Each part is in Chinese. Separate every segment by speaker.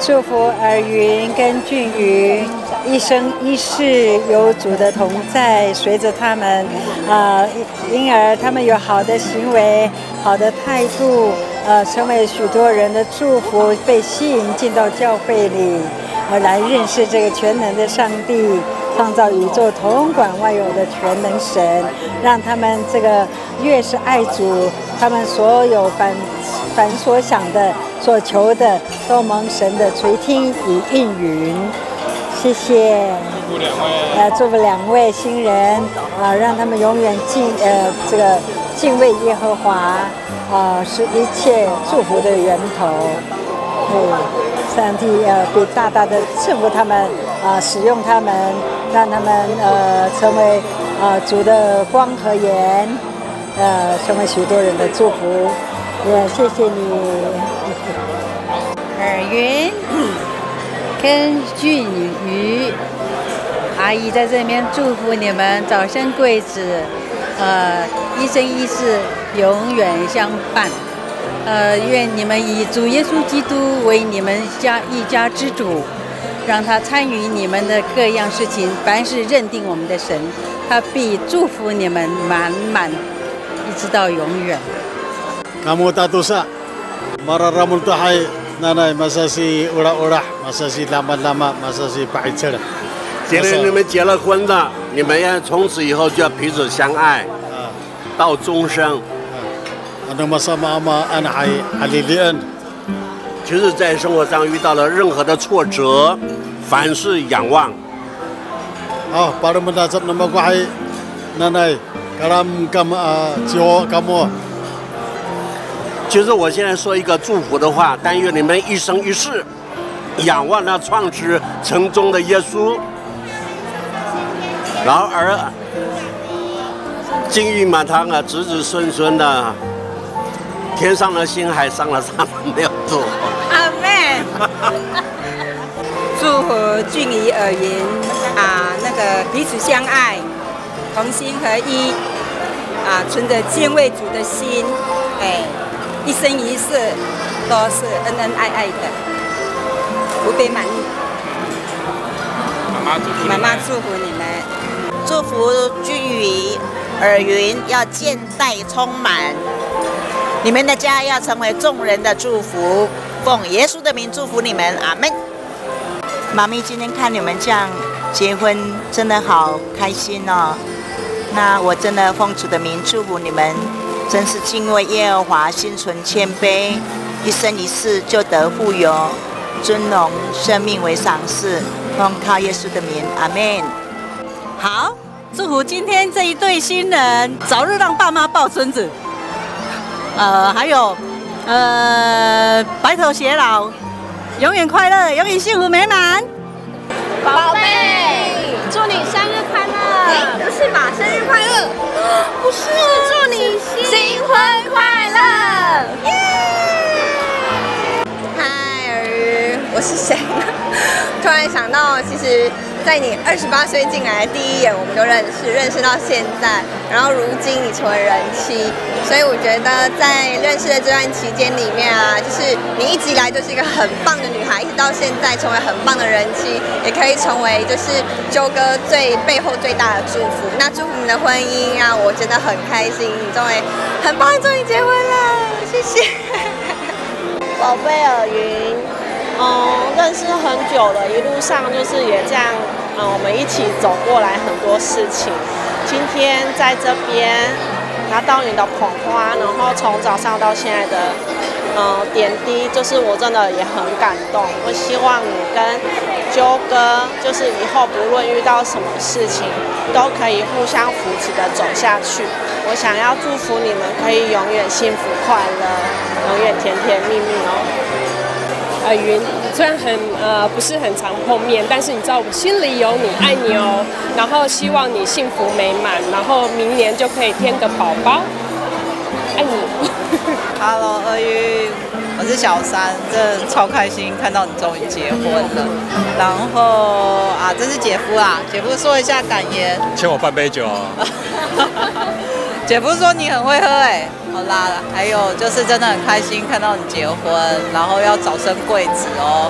Speaker 1: 祝福尔云跟俊宇一生一世有主的同在，随着他们，因而他们有好的行为、好的态度，成为许多人的祝福，被吸引进到教会里，来认识这个全能的上帝，创造宇宙统管万有的全能神，让他们这个越是爱主，他们所有凡所想的、所求的，都蒙神的垂听与应允。谢谢。祝福两位新人让他们永远敬畏耶和华是一切祝福的源头。上帝必大大的赐福他们使用他们，让他们成为主的光和盐，成为许多人的祝福。也谢谢你，尔云跟俊宇阿姨在这边祝福你们早生贵子，一生一世永远相伴。愿你们以主耶稣基督为你们一家之主，让他参与你们的各样事情。凡是认定我们的神，他必祝福你们满满，一直到永远。
Speaker 2: Kamu tatusa, mararamul tahay nanay masasi ura-ura, masasi lama-lama, masasi pahitsera。
Speaker 3: 今天你们结了婚了，你们要从此以后就要彼此相爱，到终生。
Speaker 2: Ano masama-ama anay alilian。
Speaker 3: 其实，在生活上遇到了任何的挫折，凡事仰望。
Speaker 2: para mendasap nama ko ay nanay karam jiwa kamu。
Speaker 3: 其实我现在说一个祝福的话，但愿你们一生一世仰望那创始成终的耶稣，然后金玉满堂子子孙孙的，天上的星海上了没有度。
Speaker 4: 阿们。祝福俊宇尔云那个彼此相爱，同心合一存着敬畏主的心，一生一世都是恩恩爱爱的，无比满意。妈妈祝福你们，
Speaker 5: 祝福俊宇、尔云要健带充满，你们的家要成为众人的祝福。奉耶稣的名祝福你们，阿们。妈咪今天看你们这样结婚，真的好开心哦。那我真的奉主的名祝福你们。真是敬畏耶和华，心存谦卑，一生一世就得富有、尊荣，生命为赏赐。奉靠耶稣的名，阿们。
Speaker 6: 好，祝福今天这一对新人早日让爸妈抱孙子。还有白头偕老，永远快乐，永远幸福美满。
Speaker 7: 宝贝，祝你生日快乐！不是吧？生日快乐？不是，祝你新婚快乐！耶！
Speaker 8: 嗨，尔云，我是谁呢？突然想到，其实，在你28岁进来第一眼，我们就认识到现在，然后如今你成为人妻，所以我觉得在认识的这段期间里面就是你一直以来就是一个很棒的女孩，一直到现在成为很棒的人妻，也可以成为就是啾哥背后最大的祝福。那祝福你的婚姻我觉得很开心，你终于很棒，终于结婚了，谢谢。
Speaker 7: 宝贝尔云。认识很久了，一路上就是也这样，我们一起走过来很多事情。今天在这边拿到你的捧花，然后从早上到现在的点滴，就是我真的也很感动。我希望你跟啾哥，就是以后不论遇到什么事情，都可以互相扶持的走下去。我想要祝福你们可以永远幸福快乐，永远甜甜蜜蜜哦。
Speaker 9: 云，虽然不是很常碰面，但是你知道我心里有你，爱你哦。然后希望你幸福美满，然后明年就可以添个宝宝，爱你。
Speaker 10: Hello， 云，我是小三，真的超开心看到你终于结婚了。然后这是姐夫啦，姐夫说一下感言，
Speaker 11: 欠我半杯酒哦。
Speaker 10: 姐夫说你很会喝好啦，还有就是真的很开心看到你结婚，然后要早生贵子哦。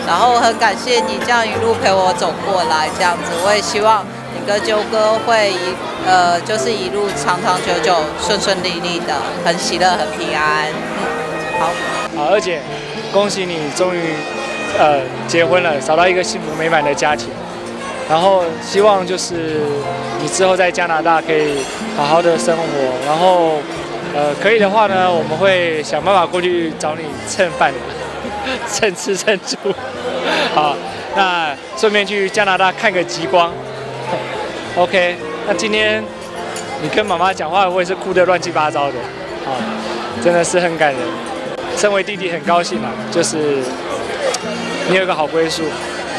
Speaker 10: 然后很感谢你这样一路陪我走过来，这样子，我也希望你跟啾哥会就是一路长长久久、顺顺利利的，很喜乐、很平安。好，
Speaker 11: 二姐，恭喜你终于结婚了，找到一个幸福美满的家庭。然后希望就是你之后在加拿大可以好好的生活，然后可以的话呢，我们会想办法过去找你蹭饭，蹭吃蹭住。好，那顺便去加拿大看个极光。OK， 那今天你跟妈妈讲话，我也是哭得乱七八糟的，啊，真的是很感人。身为弟弟很高兴啊，就是你有个好归宿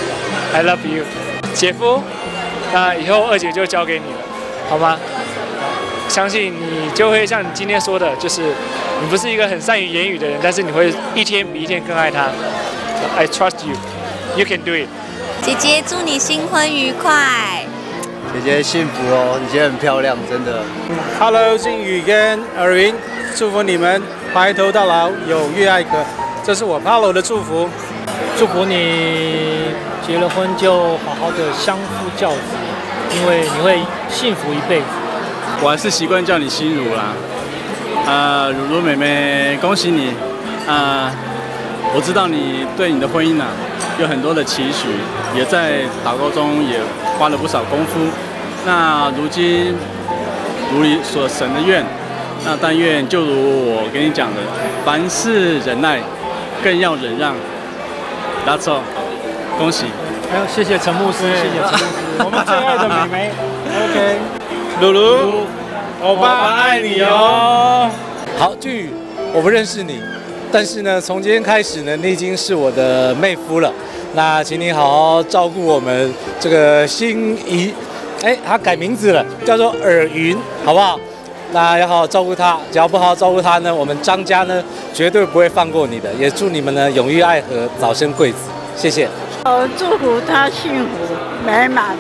Speaker 11: ，I love you。姐夫，那以后二姐就交给你了，好吗？相信你就会像你今天说的，就是你不是一个很善于言语的人，但是你会一天比一天更爱他。I trust you, you can do it。
Speaker 8: 姐姐，祝你新婚愉快！
Speaker 12: 姐姐幸福哦，你姐很漂亮，真的。
Speaker 13: Hello， 靖宇跟尔云，祝福你们白头到老，有遇爱可。这是我 Paulo 的祝福，
Speaker 14: 祝福你结了婚就好好的相夫教子，因为你会幸福一辈子。
Speaker 15: 我还是习惯叫你心如啦。如如妹妹，恭喜你。我知道你对你的婚姻有很多的期许，也在祷告中也花了不少功夫。那如今如你所神的愿，那但愿就如我跟你讲的，凡事忍耐，更要忍让。That's all， 恭喜！
Speaker 14: 还有谢谢陈牧师，谢谢陈牧师，
Speaker 13: 我们最爱的妹妹。OK， 露露，欧巴爱你哦。
Speaker 16: 好，俊宇，我不认识你，但是呢，从今天开始呢，你已经是我的妹夫了。那请你好好照顾我们这个心仪，他改名字了，叫做尔云，好不好？那要好好照顾他，只要不好好照顾他呢，我们张家呢绝对不会放过你的。也祝你们呢永浴爱河，早生贵子。谢谢。
Speaker 17: 祝福他幸福美满。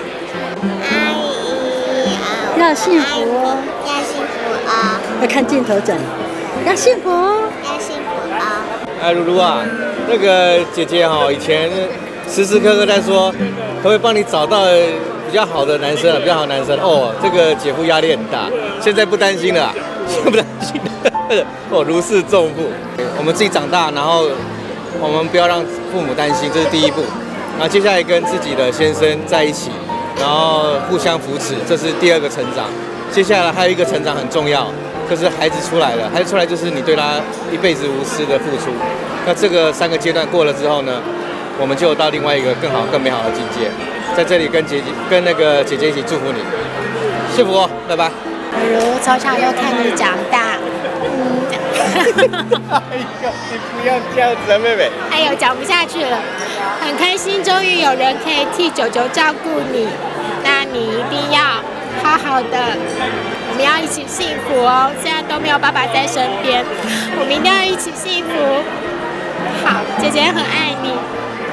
Speaker 1: 要幸福哦，
Speaker 18: 要幸福哦，
Speaker 1: 要看镜头讲，要幸福哦，
Speaker 18: 要幸福哦。
Speaker 12: 露露啊，那个姐姐以前时时刻刻在说，可不可以帮你找到比较好的男生比较好的男生哦。这个姐夫压力很大，现在不担心了，现在不担心了如释重负。我们自己长大，然后我们不要让父母担心，这是第一步。然后接下来跟自己的先生在一起，然后互相扶持，这是第二个成长。接下来还有一个成长很重要，就是孩子出来了，孩子出来就是你对他一辈子无私的付出。那这个3个阶段过了之后呢，我们就到另外一个更好、更美好的境界。在这里跟那个姐姐一起祝福你，幸福哦，拜拜。
Speaker 18: 如从小就看你长大，
Speaker 12: 你不要这样子啊，妹妹。
Speaker 18: 哎呦，讲不下去了，很开心，终于有人可以替九九照顾你，那你一定要好好的，我们要一起幸福哦。现在都没有爸爸在身边，我们一定要一起幸福。好，姐姐很爱你。